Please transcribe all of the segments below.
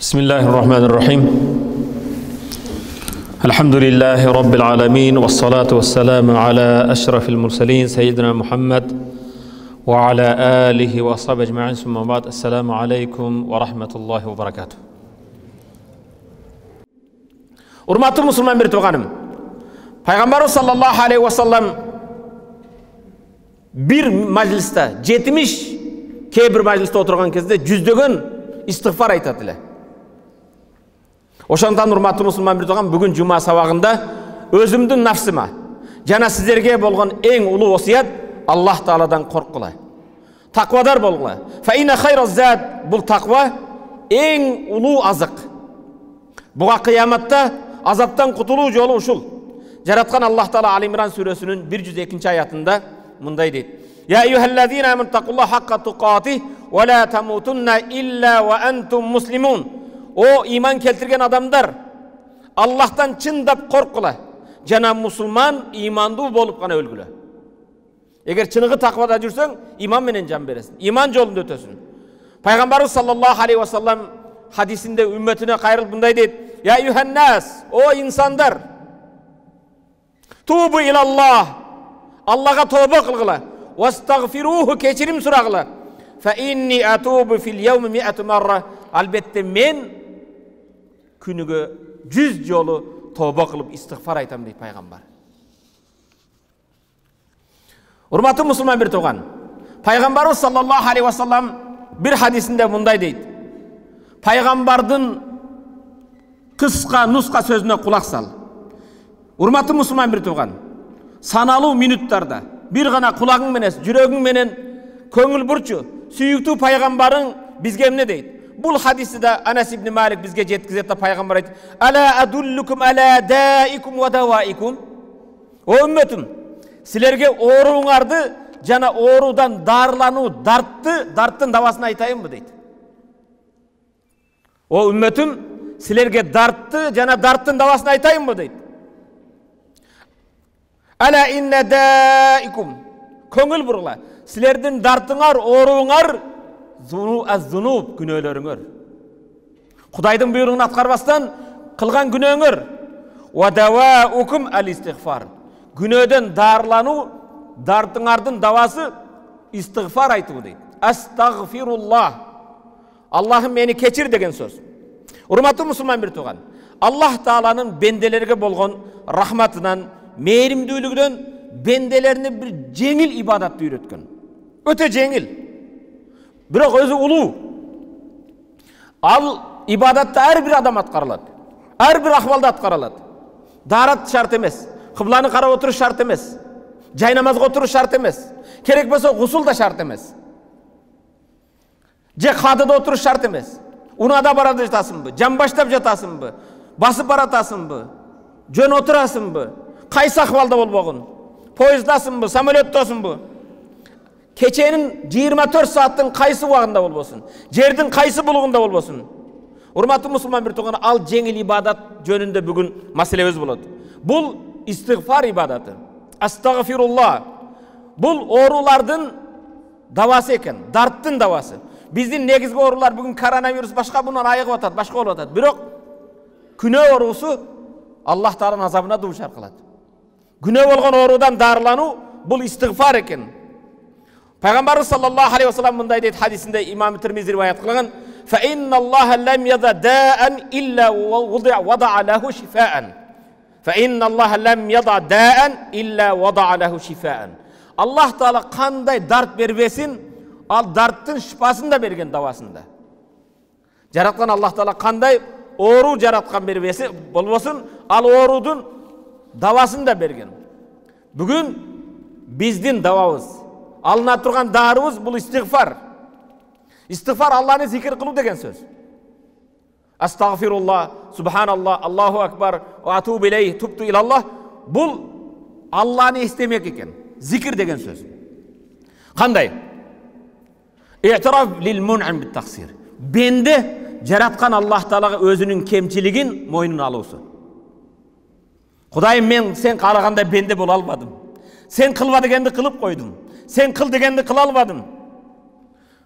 بسم الله الرحمن الرحيم الحمد لله رب العالمين والصلاة والسلام على أشرف المرسلين سيدنا محمد وعلى آله وصحبه أجمعين ثم بعد السلام عليكم ورحمة الله وبركاته. Урматтуу мусулман бир тууганым, Пайгамбарыбыз саллаллаху алейхи ва саллам бир мажлиста 70 кээ бир мажлиста отурган кезде жүздөгөн истигфар айтат эле. Ошондон урматтуу мусулман бир тууган, бүгүн жума сабагында өзүмдүн нафсыма жана сиздерге болгон эң улуу осуят Аллах Тааладан корккула. Таквадар болгула. Фа инна хайраз зад, бул таква эң улуу азык. Буга кыяматта азаптан кутулуу жолу ушул. Жараткан Аллах Таала Ал-Имран сүрөсүнүн 102-аятында мындай дейт: Я айюхаллазина аману тaqulloha haqqa tuqatih wa la tamutunna illa wa antum muslimun. О иман келтирген адамдар, Аллахтан чындап коркула, жана мусулман имандуу болуп гана өлгүлө. Эгер чыныгы таквада жүрсөң, иман менен жан бересиң, иман жолунда өтөсүң. Пайгамбарыбыз саллаллаху алейхи ва саллам хадисинде үмметине кайрылып мындай дейт: Я айюханнас, о инсандар, тубу илаллах, Аллага тобо кылгыла, вастагфируху, кечирим сурагыла. Фа инни атубу фил яуми миату марра, албетте мен күнүгө 100 жолу тобо кылып истигфар айтам дейт пайгамбар. Урматтуу мусулман бир тууган, Пайгамбарыбыз саллаллаху алейхи ва саллам бир хадисинде мындай дейт: Пайгамбардын кыска нуска сөзүнө кулак сал. Урматтуу мусулман бир тууган, саналуу минуттарда бир гана кулагың менен, жүрөгүң менен көңүл бурчу, сүйүктүү пайгамбарың бизге эмне дейт? Бул хадисте Анас ибн Малик бизге жеткизет да пайгамбар айтты: Ала адуллукум ала даикум ва даваикум. О үмметим, силерге ооруңарды жана оорудан дарылануу, дарттын давасын айтайынбы дейт. О үмметим, силерге дартты жана дарттын давасын айтайынбы дейт. Ала инна даикум, көңүл бургула, силердин дартыңар, ооруңар зунуб, күнөөлөрүңөр. Кудайдын буйругун аткарбастан кылган күнөөңөр. Ва даваукум ал-истигфар, күнөөдөн дарылануу, дартыңардын давасы истигфар айтуу дейт. Астагфируллах, Аллахым мени кечир деген сөз. Урматтуу мусулман бир тууган, Аллах Тааланын бенделерге болгон рахматынан, мээримдүүлүгүнөн бенделерине бир жеңил ибадатты үйрөткөн. Өтө жеңил. Бирок өзү улуу. Ал ибадатты ар бир адам аткарылат. Ар бир акыбалда аткарылат. Дарат шарт эмес, кыбланы карап отуруш шарт эмес, жай намазга отуруш шарт эмес, керек болсо гусул да шарт эмес. Же кадыда отуруш шарт эмес. Унада барады жатасыңбы, жамбаштап жатасыңбы, басып баратасыңбы, жөн отурасыңбы, кайсы акыбалда болбогун, поездасыңбы, самолеттосуңбу, кеченин 24 сааттын кайсы убагында болбосун, жердин кайсы булугунда болбосун. Урматтуу мусулман бир тууган, ал жеңил ибадат жөнүндө бүгүн маселебиз болот. Бул истигфар ибадаты. Астагфируллах. Бул оорулардын давасы экен, дарттын давасы. Биздин негизги оорулар бүгүн коронавирус башка, бунан айыгып атат, башка болуп атат. Бирок күнөө оорусу Аллах Тааланын азабына дуушар кылат. Күнөө болгон оорудан дарылануу бул истигфар экен. Пайгамбарыбыз саллаллаху алейхи ва саллам мындай дейт хадисинде, имам Тирмизи риваят кылган: Фа инналлаха лам яда даан илля вада'a лаху шифаан. Фа инналлаха лам яда даан илля вада'a лаху шифаан. Аллах Таала кандай дарт бербесин, ал дарттын шифасын да берген, давасында. Жараткан Аллах Таала кандай оору жараткан бербеси болбосун, ал оорудун давасын да берген. Бүгүн биздин давабыз, алына турган дарыбыз бул истигфар. Истигфар Алланы зикир кылуу деген сөз. Астагфируллах, субханаллах, Аллаху акбар, ва атубу илейх, тупту илаллах. Бул Алланы эстемек экен. Зикир деген сөз. Кандай? И'тирaf lil mun'im bit taqsir. Бенде жараткан Аллах Таалага өзүнүн кемчилигин мойнуна алуусу. Кудайым, мен сен каалагандай бенде боло албадым. Сен кылба дегенди кылып койдум. Сен кыл дегенди кыла албадым.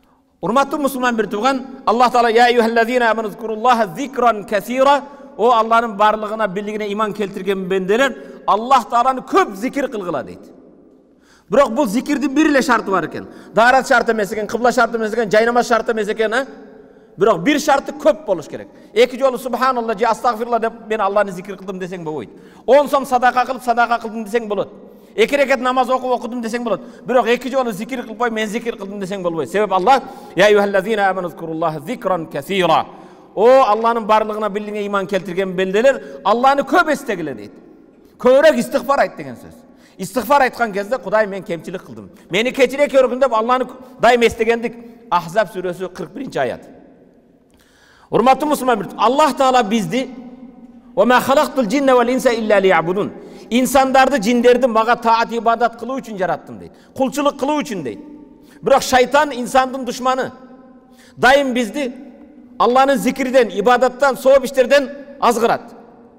Урматтуу мусулман бир тууган, Аллах Таала я эйюхаллазина аману зкуруллаха зикран касира, о Аллахның барлыгына бирлигине иман келтирген бенделер, Аллах Тааланы көп зикир кылгыла дейт. Бирок бул зикирдин бир эле шарты бар экен. Даарат шарты эмес экен, кыбла шарты эмес экен, жайнамаз шарты эмес экен, Бирок бир шарты көп болуш керек. Эки жолу субханалла же астагфирулла деп мен Аллахны зикир кылдым десең болбойт. 10 сом садака кылып садака кылдым десең болот. 2 рекет намаз окудум десең болот. Бирок эки жолу зикир кылбай мен зикир кылдым десең болбойт. Себеп Аллах я эйюхаллазина аману зкуруллаха зикран касира. О Аллахның барлыгына бирлигине иман келтирген бенделер, Аллахны көп эстегиле дейт. Көбүрөөк истигфар айт деген сөз. Истигфар айткан кезде Кудай мен кемчилик кылдым. Мени кечире көргүн деп Аллахны дайым эстегендик. Ахзаб сүрөсү 41-аят. Урматтуу мусулман, Аллах Таала бизди "Ва ма халактул джинна вал инса илля лиябудун" инсандарды, жиндерди мага таат ибадат кылуу үчүн жараттым дейт. Кулчулук кылуу үчүн дейт. Бирок шайтан инсандын душманы. Дайым бизди Аллахнын зикирден, ибадаттан, сооп иштерден азгырат.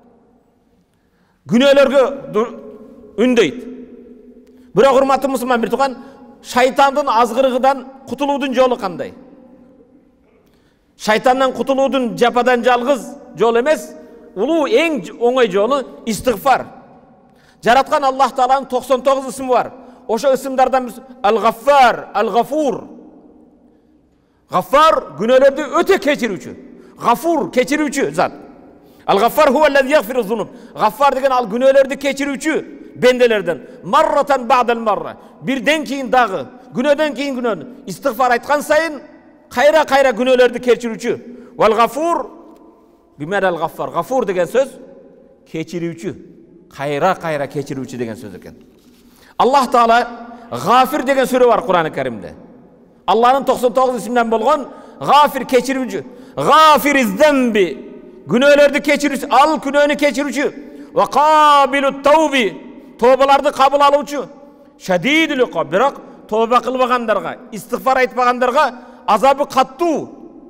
Күнөөлөргө үндөйт. Бирок урматтуу мусулман бир тууган, шайтандын азгырыгынан кутулуудун жолу кандай? Шайтандан кутулуудун жападан жалгыз жол эмес, улуу эң оңой жолу истигфар. Жараткан Аллах Тааланын 99 ысымы бар. Ошо ысымдардан Ал-Гаффар, Ал-Гафур. Гаффар күнөөлөрдү өтө кечирүүчү. Гафур кечирүүчү зат. Ал-Гаффар хуаллази яғфиру зунуб. Гаффар деген ал күнөөлөрдү кечирүүчү бенделерден. Марратан ба'дал марра. Бирден кийин дагы, күнөөдөн кийин күнөө. Истигфар айткан сайын кайра күнөөлөрдү кечирүүчү. Вал гафур бимадал гаффар. Гафур деген сөз кечирүүчү. Кайра кечирүүчү деген сөз экен. Аллах Таала Гафир деген сүрө бар Кур'ан-ы Каримде. Аллахнын 99 исимден болгон Гафир кечирүүчү. Гафириз замби күнөөлөрдү кечирүүчү, ал күнөөнү кечирүүчү. Ва кабилут тауби тобаларды кабыл алуучу. Шадидул иқаб, бирок тоба кылбагандарга, истигфар айтпагандарга азабы каттуу.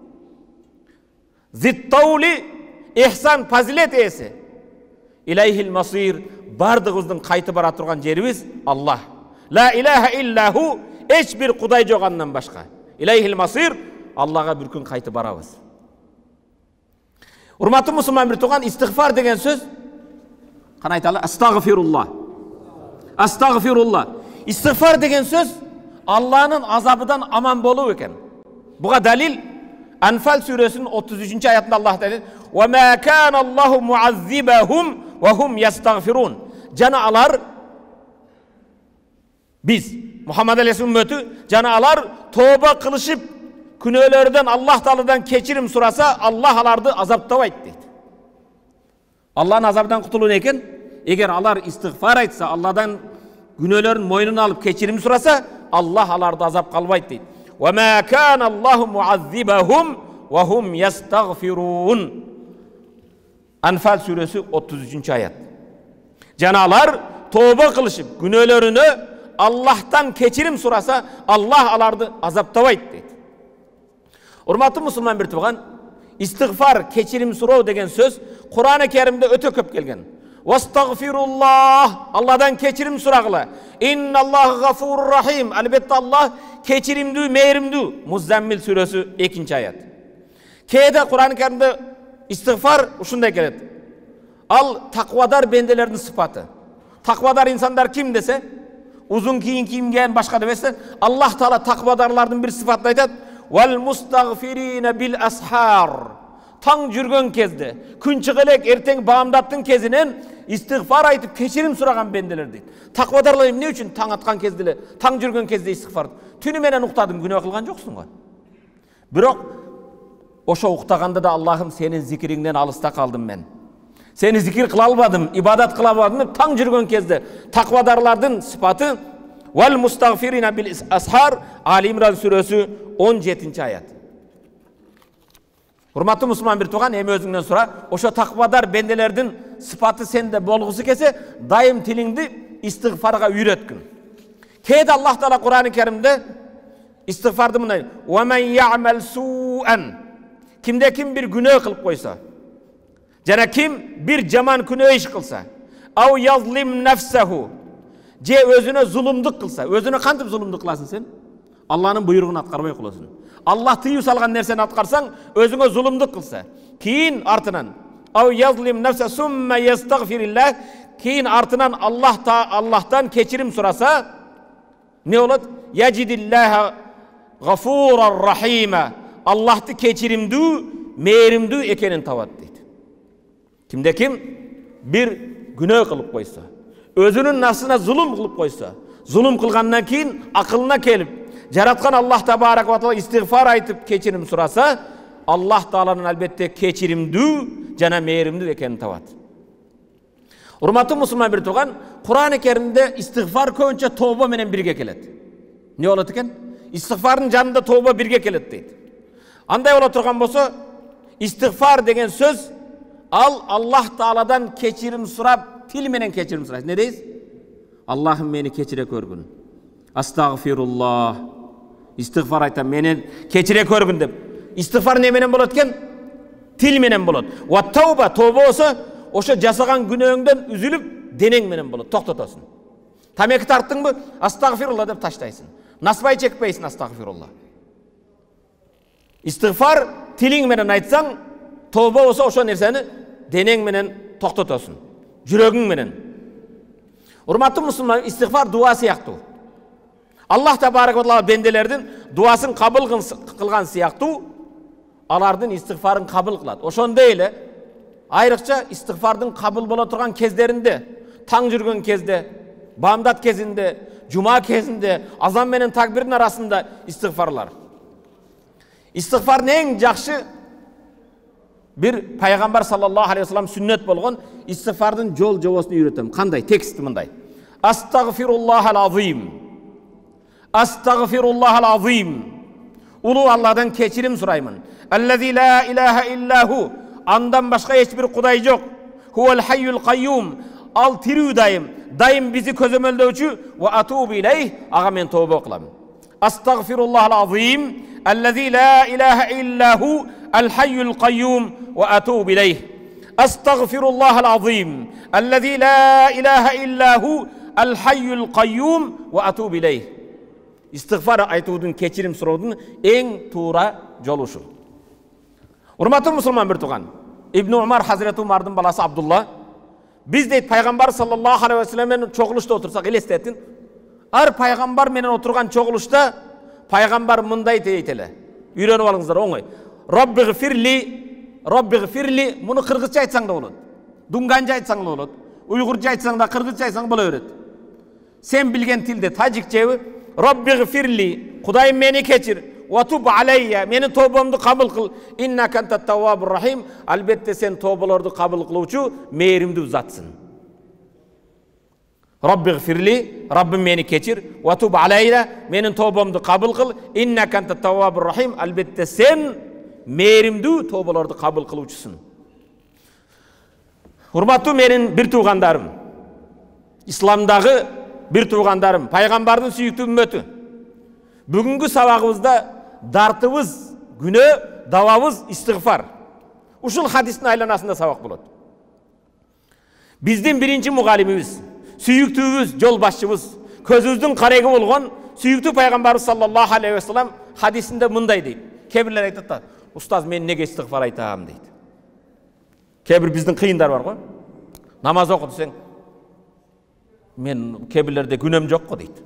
Зиттаули ихсан фазилет эси. Илайхил масир, бардыгыбыздын кайты бара турган жерибиз Аллах. Ла илаха иллаху, эч бир кудай жок андан башка. Илайхил масир, Аллага бир күн кайты барабыз. Урматтуу мусулман бир тууган, истигфар деген сөз кана айталы? Астагфирулла. Астагфирулла. Истигфар деген сөз Аллахнын азабыдан аман болуу экен. Буга далил Анфал сүрөсүнүн 33 аятында Аллах айтат: "Ва ма кана Аллаху муаззибахум ва хум ястагфирун." Жана алар биз Мухаммад алейхиссалам үммөтү жана алар тоба кылышып күнөөлөрдөн Аллах Тааладан кечирим сураса, Аллах аларды азаптабайт дейт. Аллахнын азабынан кутулуу экен? Эгер алар истигфар айтса, Алладан күнөөлөрүн мойнуна алып кечирим сураса, Аллах аларды азап калбайт дейт. Ва ма кана Аллаху муаззибахум ва хум ястагфирун. Анфал сүрөсү 33 аят. Жана алар тоба кылышып күнөөлөрүнө Аллахтан кечирим сураса, Аллах аларды азаптабайт дейт. Урматтуу мусулман бир тууган, истигфар, кечирим суроо деген сөз Кур'ан-ы Каримде өтө көп келген. Вастагфируллах, Алладан кечирим сурагыла. Инналлаху гафурур рахим, албетте Аллах кечиримдүү, мээримдүү. Муззаммил сүрөсү 2-аят. Кээде Кур'ан-ы Каримде истигфар ушундай келет. Ал таквадар бенделердин сыпаты. Таквадар инсандар ким десе, узун кийин кийимген башка демесе, Аллах Таала таквадарлардын бир сыпатын айтат: "Вал мустагфирина бил асхар." Таң жүргөн кезде, күн чыга элек эртең баамдаттын кезинен истигфар айтып кечирим сураган бенделер дейт. Таквадарлар эмне үчүн таң аткан кезде эле, таң жүргөн кезде истигфар? Түнү менен уктадың, күнөө кылган жоксуң го. Бирок ошо уктаганда да Аллахым сенин зикириңден алыста калдым мен. Сени зикир кыла албадым, ибадат кыла албадым деп таң жүргөн кезде таквадарлардын сыпаты вал мустагфирина бил асхар, Али Имран сүрөсү 17-аят. Урматтуу мусулман бир тууган, эми өзүңдөн сура, ошо таквадар бенделердин сыпаты сенде болгусу келсе, дайым тилиңди истигфарга үйрөткүн. Кээде Аллах Таала Кур'ан-ы Каримде истигфарды мындай: "Ва мен я'мал су'ан", кимде ким бир күнөө кылып койсо, жана ким бир жаман күнөө иш кылса, ау yazlim nafsahu, же өзүнө зулумдук кылса, өзүнө кантип зулумдук кыласың сен? Allah'ın buyruğunu atkarmay kılasın. Allah tıyı salgan nerseni atkarsan, özüne zulümdük kılsa. Keyin artınan, av yazlim nefse summe yestagfirillah, keyin artınan Allah'tan keçirim sorasa, ne olur? Yecidillâhe gafûrar rahîme. Allah'tı keçirimdü, meğerimdü ekenin tavat deydi. Kimde kim? Bir günah kılıp koysa, özünün nafsına zulüm kılıp koysa, zulüm kılgandan keyin akılına kelip, jaratkan Allah Tebarek ve Teala istiğfar aytıp keçirim surasa, Allah Teala'nın elbette keçirimdü, jana meğerimdü ekenin tavat. Urmatlı Müslüman bir tuğan, Kur'an-ı Kerim'de istiğfar köpünçe tövbe menen birge keledi. Ne olat eken? İstiğfarın janında tövbe birge keledi deydi. Anday ola turgan bolsa, istiğfar degen söz, Allah Teala'dan keçirim surap, til menen keçirim surayız. Ne deyiz? Allah'ım meni keçire körgün. Astagfirullah. İstiğfar aytan menen keçire körgün dep. İstiğfar ne menen bolat eken? Til menen bolat. Wa tövbe, tövbe olsa, oşa jasagan günöңдөн üzülüp deneң menen bolat, toktotasın. Tameki tarttın mı? Astagfirullah dep taştaysın. Nasbay çekpeysin astagfirullah. İstiğfar tiling menen aytsaң, tövbe olsa oşa nerseni deneң menen toktotasın. Jürögüň menen. Urmatly musulman, istiğfar dua siýakty. Allah Tebarek ve Teala bendelerden duasın kabul kılgan siýakty, alardın istiğfarın kabul kılat. Oşonda ele ayrıkça istiğfardın kabul bola turgan kezlerinde, taң jürgön kezde, bamdat kezinde, cuma kezinde, azan menen takbirin arasında istiğfarlar. İstiğfar neň jakşı bir Peygamber sallallahu aleyhi ve sellem sünnet bolgon istiğfardın jol jobosunu üretem. Kanday? Teksti mınday. Astagfirullahal azim. Astagfirullahal azim. Ulu Allah'dan keçirim suraymın. Ellezî la ilahe illahu. Andan başka hiçbir kuday yok. Huvel hayyul kayyum. Al tirü daim bizi közömöldöçü ve atubu ileyh. Ağa men tövbe kılam. Astagfirullahal azim. Ellezî la ilahe illahu. El hayyul kayyum ve atubu ileyh. Astagfirullahal azim. Ellezî la ilahe illahu. El hayyul kayyum ve atubu ileyh. İstiğfar aytudun, keçirim suraudun en tuğra joluşu. Urmatly musulman bir tuğan. İbn Umar Hazreti Umar'dın balası Abdullah. Biz deyit Peygamber sallallahu aleyhi ve sellem'in çoğuluşta otursak elestetin. Ar Peygamber menen oturgan çoğuluşta Peygamber mınday deyitele. Ürenip alыңızlar oňoy. Rabbighfirli bunu kırgızça aytsaң da bolat. Dunganca aytsaң da bolat. Uygurca aytsaң da kırgızça aytsaң bola öret. Sen bilgen tilde tajikçevi Rabbighfirli, Kudayım meni keçir. Ve tub aleyye, meni tövbemdi kabul kıl. İnneke entet tevvabur rahim. Albatta sen tövbelerdi kabul kıluvçu, meğerimdi zatsın. Rabbighfirli, Rabbim meni keçir. Ve tub aleyye, meni tövbemdi kabul kıl. İnneke entet tevvabur rahim. Albatta sen meğerimdi tövbelerdi kabul kıluvçusun. Hurmatly menin bir tuğandarım. İslamdağı bir tuğandarım. Peygamberдің süýüktü ümmeti. Bugünkü sabagыбызda dartыбыз, günö, davabız istiğfar. Uşul hadistin aylanasında sabak bolat. Bizdin birinci mugalimimiz, süýüktübüz, jol başçımız, közübüzdün karegi bolgon süýüktü Peygamber sallallahu aleyhi ve sellem hadisinde mınday deydi. Kebirler aytadi, ustaz men nege istiğfar aytam deydi. Kebir bizdin kıyındar var go. Namaz okudu sen. Men kebirlerde günöm jokko deydi.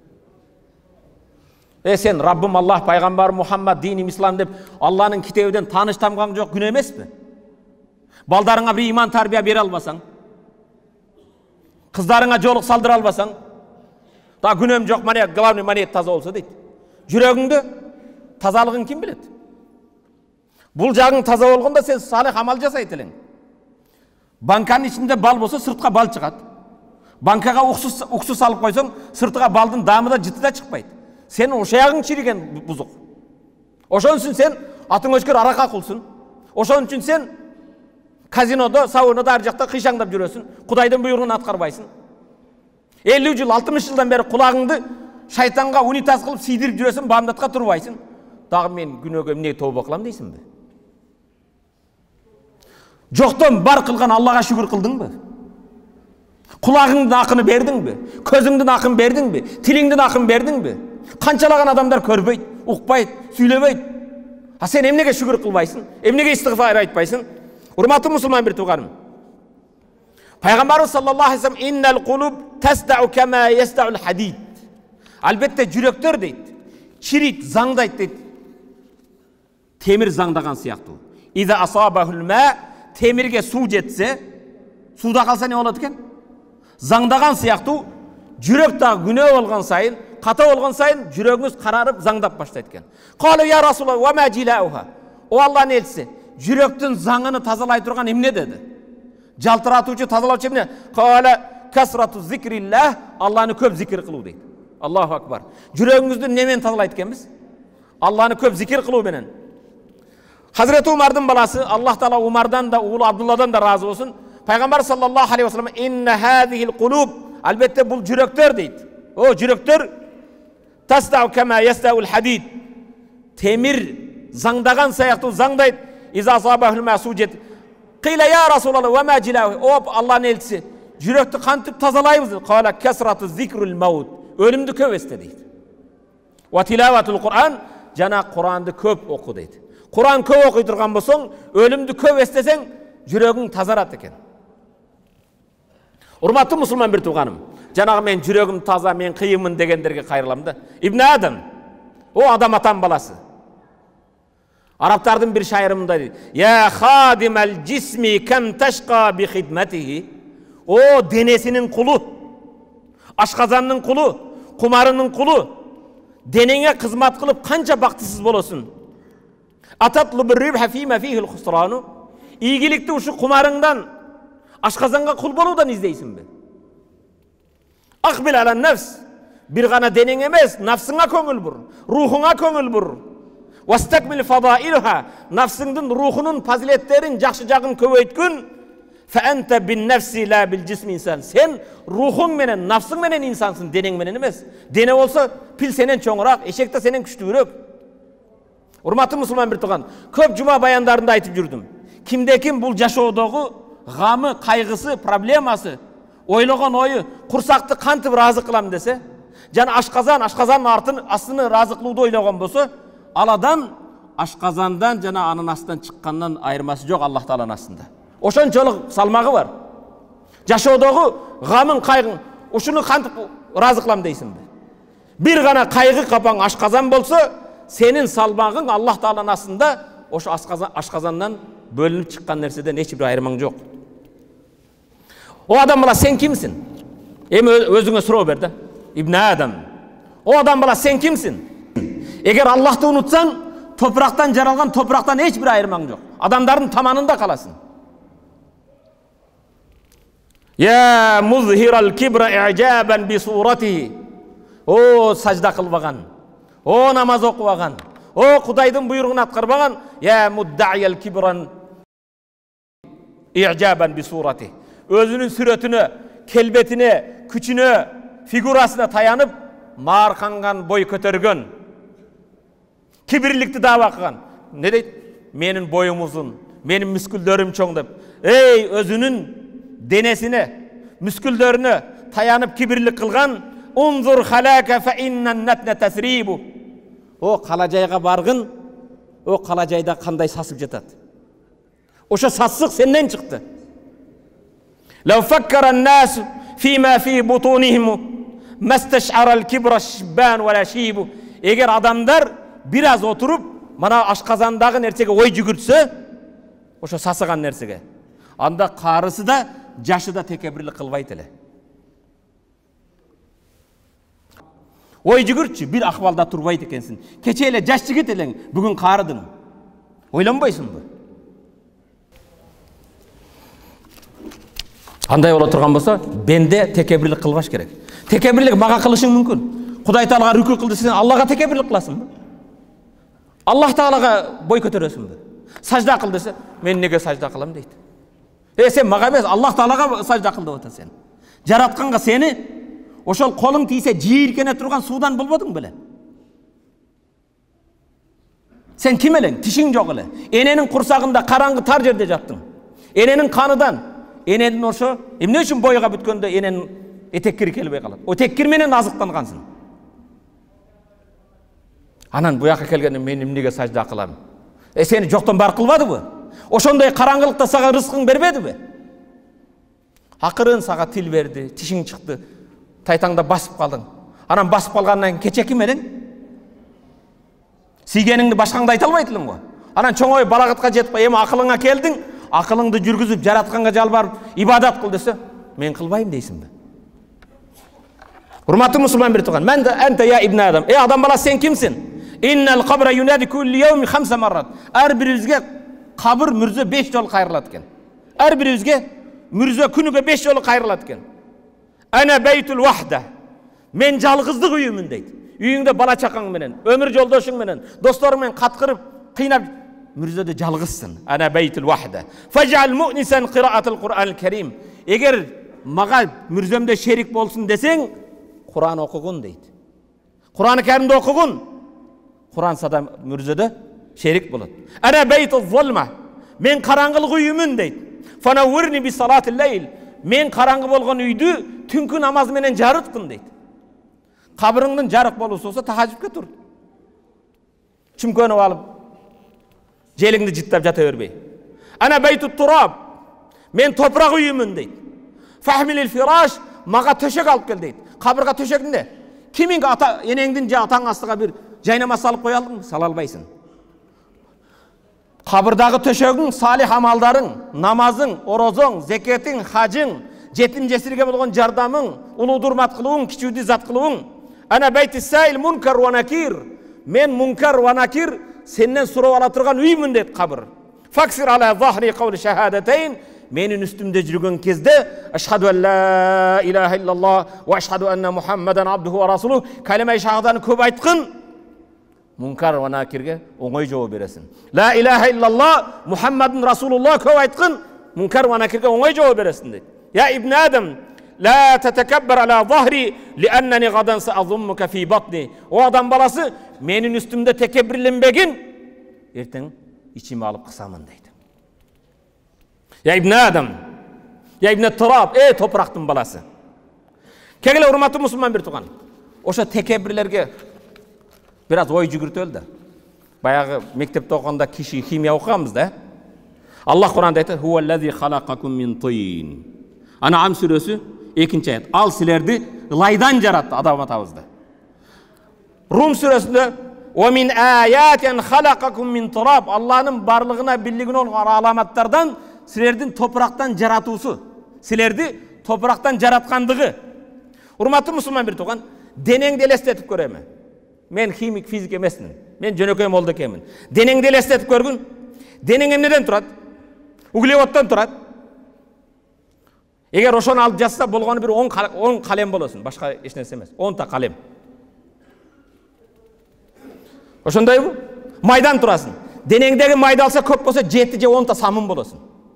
Sen Rabbim Allah, Peygamber Muhammed, dinim İslam dep Allah'ın kitabından tanış tamgan yok günah emes mi? Baldarına bir iman tarbiya bere albasan, kızlarına joluk saldıra albasan, da günöm yok mane, glavni maniyet taza olsa deydi. Jürögüңdө tazalığın kim bilet? Bul jagың taza bolganda sen salih amal jasayt eleň. Bankanın içinde bal bolsa sırtqa bal çıkat. Bankaga uksu salıp koysaň sırtıga baldın damı da jıtı da çıkpayt. Sen oşayağın çirigen buzuk. Oşon üçün sen atın öşkür araka kulsun. Oşon üçün sen kazinoda, saunada arjakta kıyşаңdap jürösün. Kudayдын buyruğunu atkarbaysın. 50 yıl, 60 yıldan beri kulağыңды şaytanga unitaz kılıp siydirip jürösün, bamdatka turbaysın. Dagı men günögö emne tövbe kılam deysin mi? Jokton bar kılgan Allah'a şükür kıldın mı? Kulağыңdın akını berdin mi? Közüңdün akın berdin mi? Tiliңdin akın berdin mi? Канчалаган адамдар көрбөйт, укпайт, сүйлөбөйт. А сен эмнеге шүгүр кылбайсың? Эмнеге истигфар айтпайсың? Урматтуу мусулман бир тууганым. Пайгамбарыбыз саллаллаху алейхи ва саллям иннал кулуб тасдау кама ясдаул хадид. Албетте жүрөктөр дейт, чирит, заңдайт дейт. Темир заңдаган сыяктуу. Иза асабахул ма, темирге суу жетсе, сууда калса не болот экен? Заңдаган сыяктуу, жүрөк дагы күнөө болгон сайын, ката болгон сайын жүрөгүңүз карарып, заңдап баштайт экен. Калу я Расулаллах ва ма жилауха. О Аллахтын элчиси, жүрөктүн заңын тазалай турган эмне деди? Жалтыратуучу, тазалаучу эмне? Кала касрату зикриллах, Аллахны көп зикир кылуу дейт. Аллаху акбар. Жүрөгүңүздү немен тазалайт экенбиз? Аллахны көп зикир кылуу менен. Hazreti Umar'dın balası, Allah Teala Umar'dan da, oğlu Abdullah'dan da razı olsun. Peygamber sallallahu aleyhi ve sellem inne hâzihil kulub, elbette bu cüröktör deyit. O cüröktör tasda'u kema yasda'ul hadid. Temir zangdagan sayaktu zangdayt. İza sabahul masucet. Qila ya Resulallah ve ma cilahu. O Allah'ın elçisi. Cüröktü kantıp tazalayımız. Kala kesratu zikrul maut. Ölümdü köp este deyit. Ve tilavatul Kur'an. Cana Kur'an'dı köp oku deyit. Kur'an köp okuyturgan bolsoň, ölümdü köp esteseň, jürögiň tazarat eken. Urmatly musulman bir tuğanım. Janagy men jürögim taza, men kıyımın degenderge kayrylam da. İbn Adam, o adam atan balası. Araptardın bir şairymda deydi. Ya khadimel cismi kem teşqa bi hidmetihi. O denesinin kulu, aşkazanının kulu, kumarının kulu. Denene kızmat kılıp kança baktısız bolosun. Atatlu ribha fîme fîhil husranu. İyigilikte uşu kumarından, aşkazanga kul boludan izleysin mi? Akbil alan nefs. Bir gana denen emez, nafsına köngül bur, ruhuna köngül bur. Vastakmil fadailuha. Nafsındın, ruhunun faziletlerin, jakşı jagın köbeytkün. Fe ente bin nefsi la bil cismi insan. Sen ruhun menen, nafsın menen insansın, denen menen emez. Dene olsa pil senen çoğurak, eşek de senen küçtüğürük. Urmatly musulman bir tuğan, köp cuma bayanlarında aytıp jürdüm. Kimde kim bul jaşoodogu gamı, kaygısı, probleması, oylogon oyu, kursaktı kantıp razı kılam dese, jana aşkazanın aslını razı kılууdu oylogon bolsa, aladan aşkazandan jana anın astıdan çıkkandan ayırması jok Allah Taala'nın aslında. Oşonçoluk salmağı var. Jaşoodogu gamın, kaygın, uşunu kantıp razı kılam deysin mi? Bir gana kaygı kapan aşkazan bolsa, senin salmağın Allah Taala'nın aslında oşu aşkazandan bölünüp çıkan nerseden hiç bir ayırman yok. O adam bala sen kimsin? Özüne soru berdi. İbn Adam. O adam bala sen kimsin? Eğer Allah'ta unutsan, topraktan jaralgan topraktan hiç bir ayırman yok. Adamların tamanında kalasın. Ya muzhiral kibra i'jaban bi suratihi. O sajda kılbagan. O namaz okubagan, o Kudayдын buyruğunu atkarbagan, ya mudda'iyel kibran i'jaban bi surati. Özünün süretine, kelbetine, küçüne, figurasına tayanıp markangan, boy kötörgön. Kibirlikti dava kılgan. Ne deyt? Menin boyum uzun, menin müsküllerim çoğ dep. Ey özünün denesine, müsküllerine tayanıp kibirlik kılgan, unzur halaka fe innen netne tesribu. O kalacayga bargın, o kalacayda kanday sasıp jatat. Oşa sassık senden çıktı. Lev fakkaran nasu fîmâ fî butunihim mesteş'aral kibra şibban ve la şibu. Eğer adamlar biraz oturup mana aşkazandağı nersege oy jügürtse, oşa sasıgan nersege. Anda karısı da, jaşı da tekebirlik kılbayt ele. Oy jügürtçü bir ahvalda turbayt ekensin. Keçeyle jaş jigit eleň, bugün karıdın. Oylanbaysın bu. Андай бола турган болсо, бенде tekebirlik kılbaş керек. Tekebirlik maga kılышың мүмкүн. Kuday Taalaga rükû kıldı, sen Allah'a tekebirlik kılasın. Allah Taalaga boy kötörösün. Sajda kıl dese, men nege sajda kılam deyt. Sen maga emес, Allah Taalaga sajda kıl deyot sen. Jaratkanga seni oşol kolun tiyse jiirkene turgan suudan bulmadın bile. Sen kim eleň? Tişiň jok ele. Enenin kursagında karangı tar jerde jattın. Enenin kanıdan, enedin oşo, emne üçin boyga bütkönde enenin etekkiri kelbey kalat. O tekkir menen azıktangansın. Анан буяка келгенде мен эмнеге сажда кылам? Сени жоктон бар кылбадыбы? Ошондой караңгылыкта сага рызкың бербедиби? Акырын сага тил берди, тишиң чыкты. Тайтаңда басып калдың. Анан басып калгандан кийин кече ким элең? Сүйгениңди башкаңда айта албайт элең го. Анан чоңой балагатка жетип, эми акылыңа келдиң, акылыңды жүргүзүп, жаратканга жалбарып, ибадат кыл десе, мен кылбайм дейсиңби? Урматтуу мусулман бир турган, мен анта я ибн адам. Адам баласы сен кимсиң? Иннал кабра юнади кулли йауми 5 маррат. Ар бирибизге кабыр мүрзө 5 жолу кайрылат экен. Ар бирибизге мүрзө күнүгө 5 жолу кайрылат экен. Ана бейтул вахда. Мен жалгыздык үйүмүн дейт. Үйүңдө бала чакаң менен, өмүр жолдошуң менен, досторуң менен каткырып, кыйнап мүрзөдө жалгызсың. Ана бейтул вахда. Фажал му'нисан кыраатул Кур'анил Карим. Эгер мага мүрзөмдө шерик болсун десең, Кур'ан окугун дейт. Кур'ан Каримди окугун. Кур'ан сада мүрзөдө шерик болот. Ана бейтул зулма. Мен караңгылык үйүмүн дейт. Фанаввирни би салатил лейл. Мен караңгы болгон үйдү түнкү намаз менен жарыткын дейт. Кабырыңдын жарык болуусу болсо тахажжудка тур. Чүмкөнүп алып, желиңди жыттап жата бербей. Ана бейтут тураб. Мен топурак үйүмүн дейт. Фахмилил фираш. Мага төшөк алып кел дейт. Кабырга төшөгүндө кимиң ата энеңдин же атаң астыга бир жайнамаз салып кое алдың? Сала албайсың. Кабырдагы төшөгүң, салих амалдарың, намазың, орозоң, зекетиң, хажың, жетим жесирге болгон жардамың, улуу урмат кылууң, кичүүдү зат кылууң. Ана бейтис сайл мункар ва накир. Мен мункар ва накир сенден сурап ала турган үймүн дейт кабыр. Факсир ала захри кавли шахадатейн. Менин үстүмдө жүргөн кезде ашхаду ан ла илаха иллаллах ва ашхаду анна мухаммадан абдуху ва расулух калима-и шахаданы көп айткын. Мункар ва накирге оңой жооп бересиң. Ла илаха иллаллах Мухаммадун расулуллах көп айткын. Мункар ва накирге оңой жооп бересиң дейт. Я ибн адам, ла татакаббар ала захри лианнани гадан саазуммука фи батни. О адам баласы, менин үстүмдө текебирленбегин, эртең ичиме алып кысамын дейт. Я ибн адам, я ибн тураб, топурактын баласы. Кегеле урматтуу мусулман бир турган. Ошо текебирлерге бир аз ой жүгүртөлү да. Баягы мектепте окуганда киши химия окуганбыз да. Аллах Кур'анда айтат: "Хуаллази халакакум мин тин." Ан'ам сүрөсү 2-нчи аят. Ал силерди ылайдан жаратты, адам атабызды. Рум сүрөсүндө "Ва мин аятин халакакум мин тураб." Аллахнын барлыгына бийлигине болгон аламаттардан силердин топурактан жаратуусу, силерди топурактан жараткандыгы. Урматтуу мусулман бир турган, денеңди элестетип көрөмү? Мен химик, физик эмесмин. Мен жөнөкөй молдо экенмин. Денеңди элестетип көргүн. Денең эмнеден турат? Углеводдон турат. Эгер ошону алып жазса болгону бир 10 калем болосун, башка эч нерсе эмес. 10 та калем. Ошондойбу? Майдан турасың. Денеңдеги майды алса көп болсо 7 же 10 та самын болосун.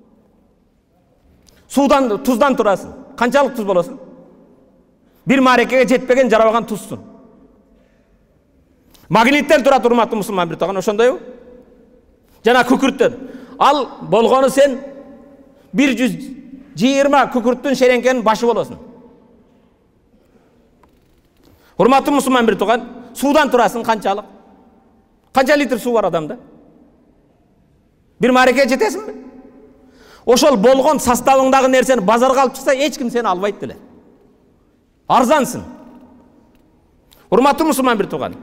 Судан, туздан турасың. Канчалык туз болосун? Бир марекеге жетпеген жарабаган тузсун. Магниттен турат, урматтуу мусулман бир турган, ошондойбу? Жана күкүрттөн. Ал болгону сен 120 күкүрттүн шереңкенин башы болосун. Урматтуу мусулман бир турган, судан турасың канчалык? Канча литр суу бар адамда? Бир марекеге жетесиңби? Ошол болгон составыңдагы нерсени базарга алып чыкса, эч ким сени албайт деле. Арзансың. Урматтуу мусулман бир турган.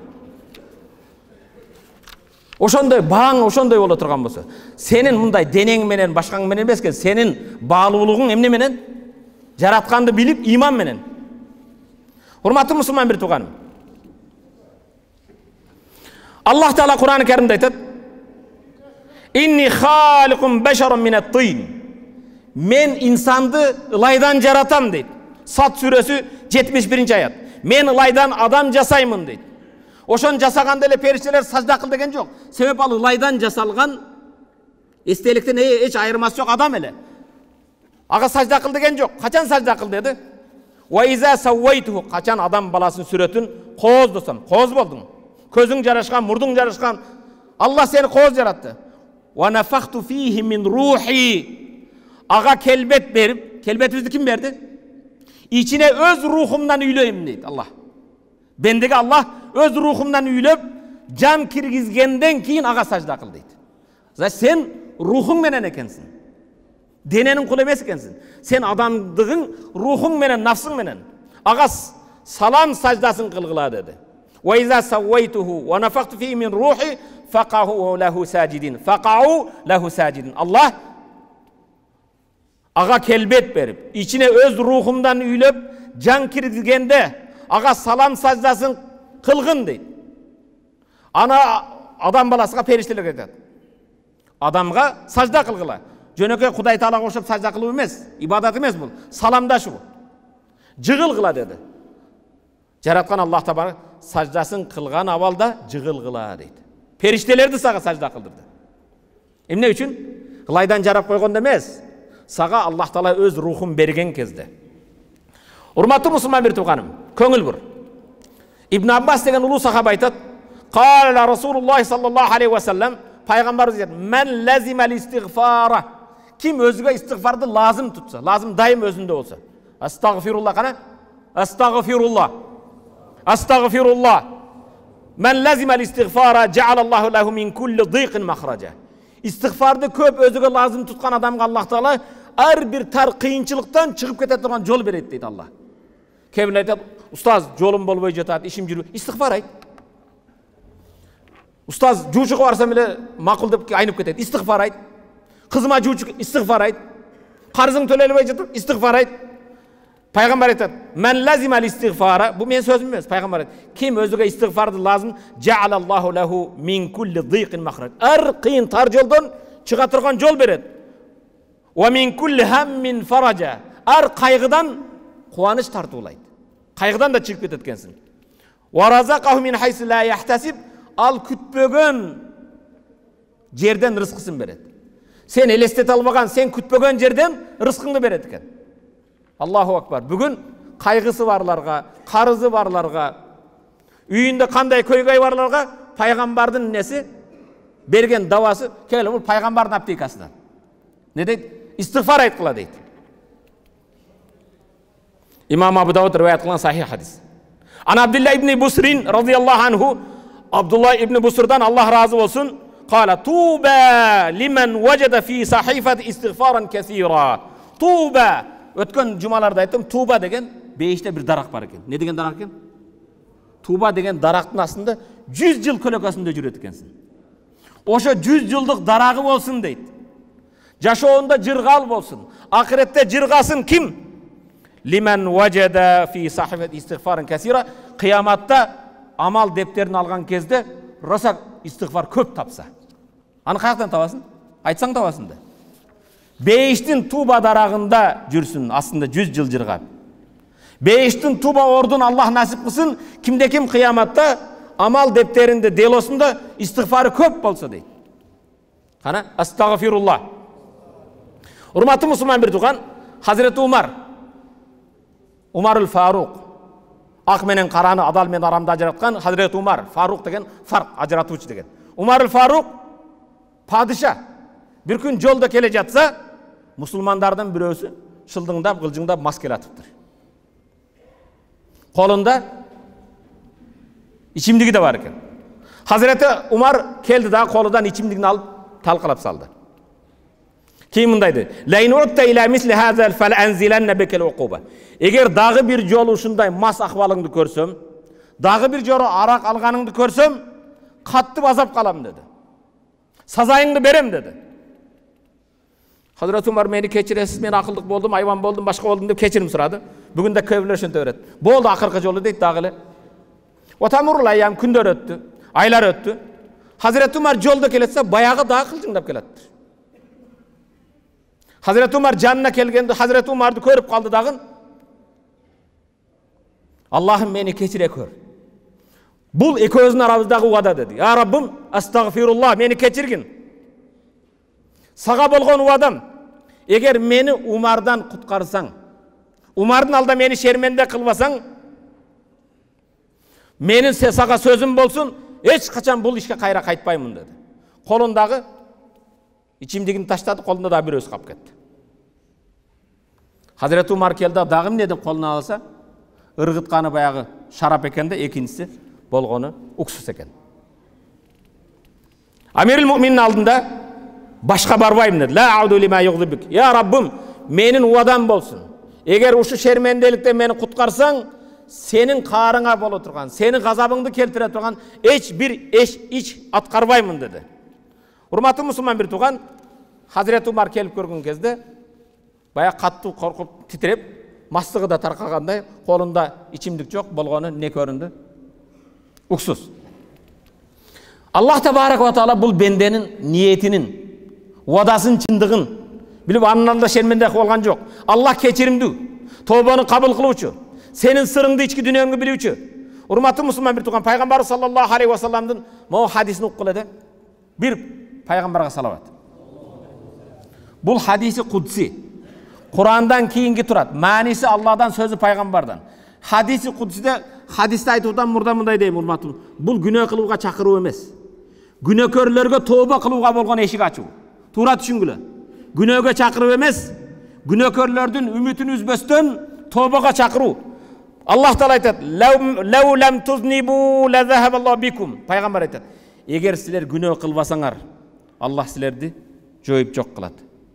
Ошондой баң, ошондой боло турган болсо, сенин мындай денең менен, башкаң менен эмеске, сенин баалуулугуң эмне менен? Жаратканды билип, иман менен. Урматтуу мусулман бир турганым. Аллах Таала Кур'ан-ы Каримде айтат: "Инни халикум башарун минат тин." Мен инсанды ылайдан жаратам дейт. Сат сүрөсү 71-нчи аят. Мен ылайдан адам жасаймын дейт. Ошон жасаганда эле периштелер сажда кыл деген жок. Себеп ал ылайдан жасалган, эстеликтен эч айырмасы жок адам эле. Ага сажда кыл деген жок. Качан сажда кыл деди? Ва иза саввайту, качан адам баласын сүрөтүн кооздосом, кооз болдуң. Көзүң жарашкан, мурдуң жарашкан. Алла сени кооз жаратты. Ва нафахту фихи мин рухи. Ага келбет берип, келбетибизди ким берди? İçine öz ruhumdan üyleyim deydi Allah. Bendeki Allah öz ruhumdan üylep, жан киргизгенден кийин ага сажда кыл дейт. Значит, сен рухуң менен экенсиң. Дененин кулу эмес экенсиң. Сен адамдыгың рухуң менен, нафсың менен. Ага салам саждасын кылгыла деди. Wa iza sawaytuhu wa nafaqtu fihi min ruhi faqahu lahu sajidin. Faqahu lahu sajidin. Allah ага келбет берип, ичине өз рухумдан үйлөп, жан киргизгенде ага салам саждасын кылгын дейт. Ана адам баласыга периштелер айтат. Адамга сажда кылгыла. Жөнөкөй Кудай Таалага окшоп сажда кылуу эмес, ибадат эмес бул, саламдашуу. Жыгылгыла деди. Жараткан Аллах Табарак саждасын кылган абалда жыгылгыла дейт. Периштелерди сага сажда кылдырды. Эмне үчүн? Кылайдан жарап койгондо эмес. Сага Аллах Таала өз рухун берген кезде. Урматтуу мусулман бир тууганым, көңүл бур. Ибн Аббас деген улуу сахаба айтат: "Кала Расулуллах саллаллаху алейхи ва саллям, пайгамбарыбыз айтат: "Мен лазимал истигфара." Ким өзгө истигфарды лазым тутса, лазым дайым өзүндө болса. Астагфируллах кана? Астагфируллах. Астагфируллах. Мен лазимал истигфара жаалаллаху лаху мин кулли дийқин махраджа. Истигфарды көп өзгө лазым туткан адамга Аллах Таала ар бир тар кыйынчылыктан чыгып кете турган жол берет дейт Аллах. Кемин айтат: "Устаз, жолум болбой жатат, ишим жүрбөй." Истигфар айт. Устаз, жуучуга барсам эле макул деп айнып кетет. Истигфар айт. Кызыма жуучу, истигфар айт. Карызың төлөлбөй жатып, истигфар айт. Пайгамбар айтат: "Мен лазимал истигфара." Бу мен сөзүм эмес, пайгамбар айтат. Ким өзгө истигфарды лазым, жаалаллаху лаху мин кулли дийқин махраж. Ар кыйын тар жолдон чыга турган жол берет. Ва мин кулли хаммин фаража. Ар кайгыдан кубаныч тартуулайт. Кайгыдан да чыгып кетет экенсиң. Ва разакаху мин хайсу ла яхтасиб. Ал күтпөгөн жерден рызкысын берет. Сен элестете албаган, сен күтпөгөн жерден рызкыңды берет экен. Аллаху акбар. Бүгүн кайгысы барларга, карызы барларга, үйүндө кандай көйгөй барларга пайгамбардын неси берген давасы, келе бул пайгамбардын аптекасынан. Не дейт? Истигфар айткыла дейт. Имам Абу Дауд риваят кылган сахих хадис. Ана Абдулла ибн Бусрин радияллаху анху, Абдулла ибн Бусрдан Аллах разы болсун, кала: "Туба лиман важада фи сахифати истигфаран касира." Туба. Өткөн жумаларда айттым, туба деген бейиште бир дарак бар экен. Не деген дарак экен? Туба деген дарактын астында 100 жыл көлөкөсүндө жүрөт экенсиң. Ошо 100 жылдык дарагы болсун дейт. Жашоонда жыргал болсун, акыретте жыргасын ким? Лиман важада фи сахифати истигфаран касира. Кыяматта амал дептерин алган кезде роса истигфар көп тапса. Аны каяктан табасың? Айтсаң табасың да. Бейиштин туба дарагында жүрсүн, астында 100 жыл жыргап. Бейиштин туба ордун Аллах насип кылсын, кимде ким кыяматта амал дептеринде, делосунда истигфары көп болсо дейт. Кана? Астагфируллах. Урматтуу мусулман бир тууган, Хазирети Умарул Фарук, ак менен караны, адал менен арамды ажыраткан Хазирети Умар. Фарук деген фарк, ажыратуучу деген. Умарул Фарук падыша. Bir gün жолдо келе жатса, мусулмандардын бирөөсү шылдыңдап, кылжыңдап мас келатыптыр. Колунда ичимдиги да бар экен. Хазирети Умар келди да колудан ичимдигин алып талкалап салды. Кийин мындай dedi: "Лайн утта иля мисли хазал фал анзиланна бикал уқуба." Эгер дагы бир жолу ушундай мас акыбалыңды көрсөм, дагы бир жолу арак алганыңды көрсөм, катты азап калам dedi. Сазайыңды берем dedi. Hazreti Umar meni keçiresiz, men akıllık boldum, hayvan boldum, başka oldum deb keçirim suradı. Bugün de köylüler şunta öğret. Boldu akırkı jolu deydi dağılı. Otamurul ayyam kündör öttü, aylar öttü. Hazreti Umar jolda keletse bayağı daha kılcındap kelattir. Hazreti Umar canına kelgende Hazreti Umar'dı körüp kaldı dağın. Allah'ım meni keçire kör. Bul eközün aramızdaki uada dedi. Ya Rabbim, astagfirullah, meni keçirgin. Sağa bolgon uadam. Eğer meni Umar'dan kutkarsan, Umar'ın alda meni şermende kılmasan, menin sağa sözüm bolsun, hiç kaçan bul işe kayra kaytpaymun dedi. Kolundağı içimdigini taşladı, kolunda da bir öz kap ketdi. Hazreti Umar keldi, dağım ne dep koluna alsa, ırgıtkanı bayağı şarap eken de, ikincisi bolgonu uksus eken. Amirul Mu'minin алдында башқа барбайым деді. Ла ауду лима юғдибик. Я Раббым, менің уадам болсын. Егер ушу шерменделіктен мені құтқарсаң, сенің қарыңа боло тұрған, сенің ғазабыңды келтіре тұрған еш атқарбаймын деді. Урматтуу мұсылман бір туған, Хазірет Умар келіп көрген кезде, бая қатты қорқып титреп, мастығы да тарқағандай, қолында içimдік жоқ болғаны не көрінді? Уксус. Аллах Табарак ва Таала бұл бенденің ниетінің, уадасын, чындығын біліп, анында шерменде болған жоқ. Аллах кечиримдүү, тобаны қабыл қылуучу, сенің сырыңды, ички дүниеңді билүүчү. Урматтуу мұсылман бір туған, пайғамбар саллаллаху алейхи ва салламдың мау хадисін оқылады. Bir пайғамбарға салават. Бұл хадисі құдси. Құрандан кейінгі тұрады. Мәнісі Алладан, сөзі пайғамбардан. Хадисі құдсиде, хадисті айтудан мұрда дейм, урматтуу. Бұл күнә қылуға чақыру емес. Günahkörlerge tövbe kılığa bolgan eşik açуу. Tuura түшүнгүлө. Günöge çakırуу эмес, günahkörlerдин үмүтүн үзбөстөн tövbega çakırуу. Allah Taala aytат: "Law lam tuznibu la zahaba Allah bikum." Пайгамбар айтат: "Эгер силер күнөө кылбасаңар, Аллах силерди жоюп жок кылат."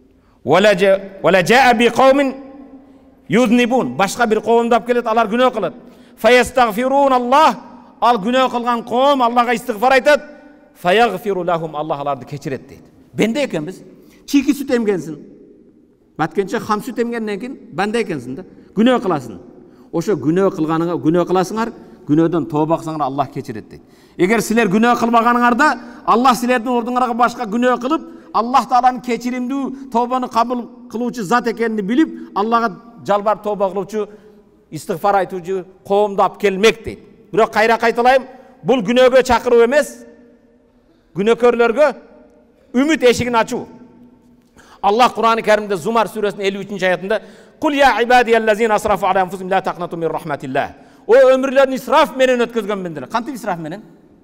"Wala jaa bi qaumin yuznibun." Башка бир коомдап келет, алар күнөө кылат. "Fayastaghfirun Allah." Ал күнөө кылган коом Аллага истигфар айтат. "Fayaghfiru lahum." Allah аларды кечирет дейт. Бенде экенбиz. Чийки сүт эмгенсин. Баткенче хам сүт эмгенден кийин бенде экенсин да. Күнөө кыласың. Ошо күнөө кылганыңа күнөө кыласыңар, күнөөдөн тооба кылсаңар Аллах кечирет дейт. Эгер силер күнөө кылбаганыңарда, Аллах силердин ордуңарга башка күнөө кылып, Аллах Тааланын кечиримдүү, тообаны кабыл кылуучу зат экенин билип, Аллага жалбар тооба кылуучу, истигфар айтуучу коомду алып келмек дейт. Бирок кайра кайталайм, бул күнөөгө чакыруу эмес, günahkörlerge ümit eşigini açuu. Allah Kur'an-ı Kerim'de Zumar suresinin 53. ayetinde "Kul ya ibadiyellezine asrafu ala enfusihim la taqnatu min rahmetillah." O ömürlerini israf menen ötközgön bendiler. Kantip israf menen?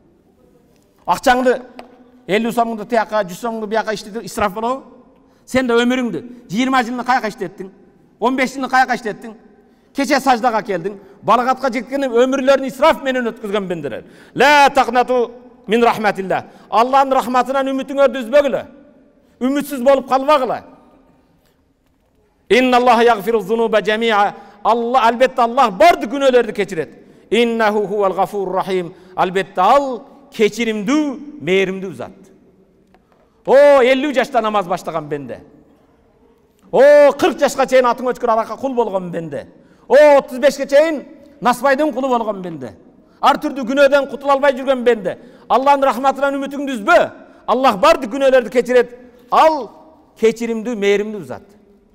Akçаңды 50 so'mыңды tiyaka, 100 so'mыңды buyaka işletip israf bolabı. Sen de ömürüңdü 20 жылны каяка işlettin? 15 жылны каяка işlettin? Keçe sajdaga geldin. Balagatka жеткенде ömürlerini israf menen ötközgön bendiler. La taqnatu min rahmetillah. Allah'ın rahmetinden ümitiňerdi üzbegile. Ümitsiz bolup kalbagila. İnna Allah yaghfiru zunuba cemi'a. Allah elbette Allah bardı günahlarını keçiret. İnnehu huvel gafurur rahim. Elbette al keçirimdүү, merimdүү zat. O 50 yaşta namaz başlagan bende. O 40 yaşka çeyin atın öçkür araka kul bolgan bende. O 35'ke çeyin nasbaydın kulu bolgan bende. Ar türlü günahdan kutula albay жүрген bende. Allah'ın rahmetinden ümitini üzbö. Allah bardı günahlarını keçiret. Al keçirimdүү, merimdүү zat.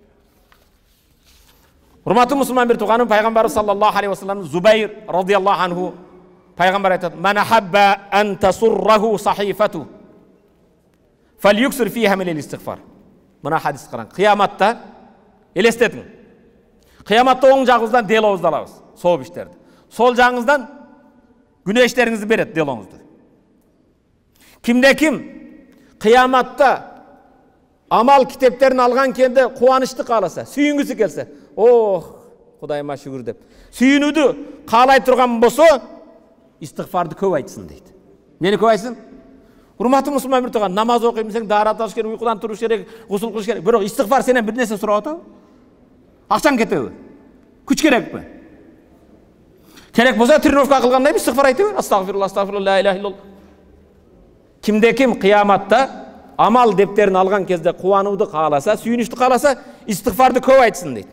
Hurmatly musulman bir tuğanım Peygamber sallallahu aleyhi ve sellem Zubayr radıyallahu anhu Peygamber aytadi: "Men ahabba an tasurrahu sahifatu falyuksir fiha min al-istighfar." Mına hadis qaran. Kıyamatta elestetin. Kıyamatta oң жағыңыздан делоңузду алабыз, сооп иштерди. Сол жағыңыздан günah işlerinizi beret делоңузду. Kimde kim kıyamatta amal kitaplarını algan kende kuvanışlı kalasa, süyüngüsü gelse, oh Kudayıma şükür dep. Süyünüdü kalay turgan bosu, istigfardı köp aytsın deydi. Neni köp aytsın? Hurmatly musulman bir tuğan, namaz okuyayım sen, darat alış gerek, uykudan turuş gerek, gusul kılış gerek. Bирок istigfar senen bir nese surap atı? Akşam ketebi. Küç gerek mi? Gerek bolsa trinovka kılganda istigfar aytıver. Astagfirullah, astagfirullah, la ilahe illallah. Kimde kim kıyamatta amal defterini algan kezde kuvanууdu kalasa, süyünüştü kalasa, istigfardı köp aytsın deydi.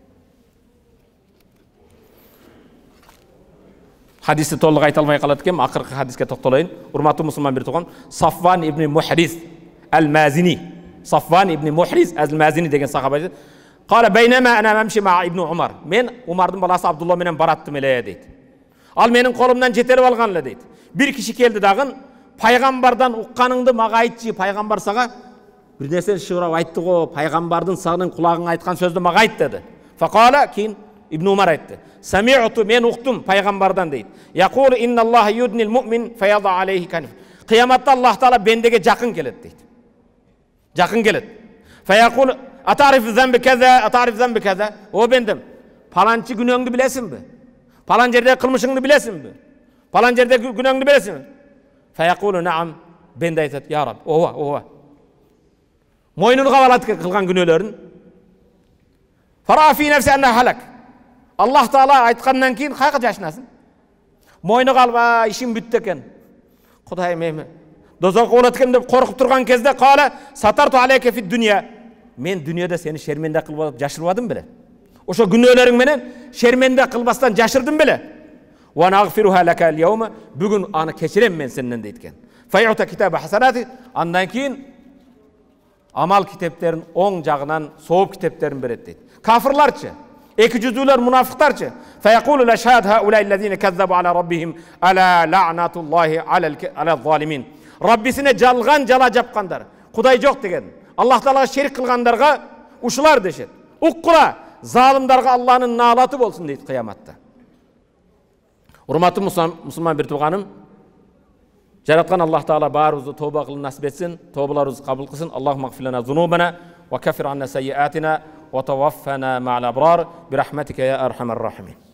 Hadisi to'liq ayta olmay qolar ekan, oxirgi hadisga to'xtalayın. Hurmatli musulmon bir tuğan, Safvan ibn Muhriz al-Mazini. Safvan ibn Muhriz al-Mazini degan sahoba. Qala baynama ana mamshi ma'a ibn Umar. Men Umar'dın balası Abdullah menen baratdım ele deydi. Al menin kolumdan jeterip alganla deydi. Bir kişi keldi dagın, Peygambardan uqqanыңды maga aytçı, Peygambar saga bir nerse şurap aytdı go, Peygambardın sağının kulağına aytkan sözді maga ayt dedi. Faqala keyin İbn Umar aytdı. Sami'tu men uqtum Peygambardan deydi. Yaqulu innallaha yudnil mu'min fayada alayhi kanif. Kıyamatta Allah Taala bendege jakın kelet deydi. Jakın kelet. Fayaqulu atarif zambi kaza, atarif zambi kaza. O bendim. Palançı günöңdü bilesinmi? Palan jerde kılmışыңды bilesinmi? Palan jerde günöңdü bilesinmi? Fayaqulu na'am. Бенде айтат, я Раб, ооба. Мойнун кабалат кылган күнөөлөрүн. Фара фи нефси анна халак. Аллах Таала айткандан кийин кайга жашынасың? Мойну калба, ишим бүттү экен. Кудайым эми дозокко болот экен деп коркуп турган кезде кала сатарту алейка фи дүния. Мен дүниеде сени шерменде кылып жашырбадым беле? Ошо күнөөлөрүң менен шерменде кылбастан жашырдым беле? Ва нагфируха лака ал-йаума, бүгүн аны кечирем мен сенден дейт. Файута китаба хасанати, андан кийин амал китептерин оң жагынан сооп китептерин берет дейт. Кафырларчы, эки жүздүүлөр мунафыктарчы, фаяқулу лашхад хаулайлазина каззабу ала раббихим ала лаънатуллахи ала залимин. Раббисине жалган жала жапкандар, Кудай жок деген, Аллах Таалага шерик кылгандарга ушулар дешет. Уккула, залымдарга Аллахнын наалаты болсун дейт кыяматта. Урматтуу мусулман бир тууганым, жараткан Аллах Таала баарыбызды тооба кылып насип этсин, тообаларыбызды кабыл кылсын. Аллахумма гфир лана зунубана ва каффир анна сайyiatina ва таваффана мa'ал абрар bi rahmatika ya arhamar rahimin.